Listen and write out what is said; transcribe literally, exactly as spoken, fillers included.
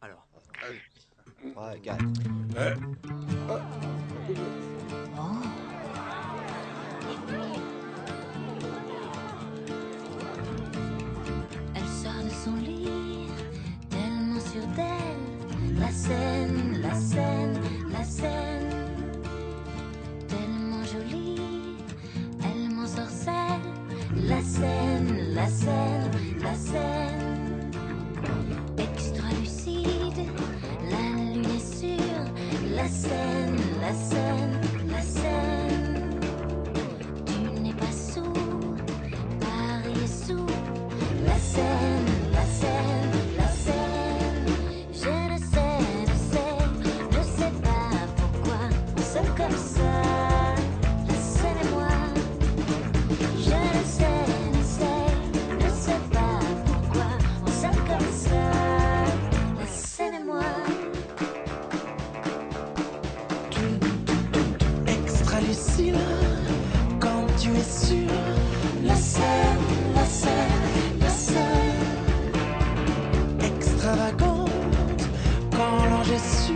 Alors. trois, quatre. Elle sort de son lit, tellement sûre d'elle. La scène, la scène, la scène. Tellement jolie, elle m'ensorcelle. La scène, la scène, la scène. Extra lucide, la lune est sûre. La scène, la scène, la scène. Tu n'es pas sourd, Paris est sourd. La scène, la scène, la scène. Je ne sais, ne sais, ne sais pas pourquoi on s'aime comme ça. La scène et moi. Je ne sais, ne sais, ne sais pas pourquoi on s'aime comme ça. La scène et moi. Extra lucide, quand tu es sûr. La scène, la scène, la scène. Extravagante, quand l'ange est sûr.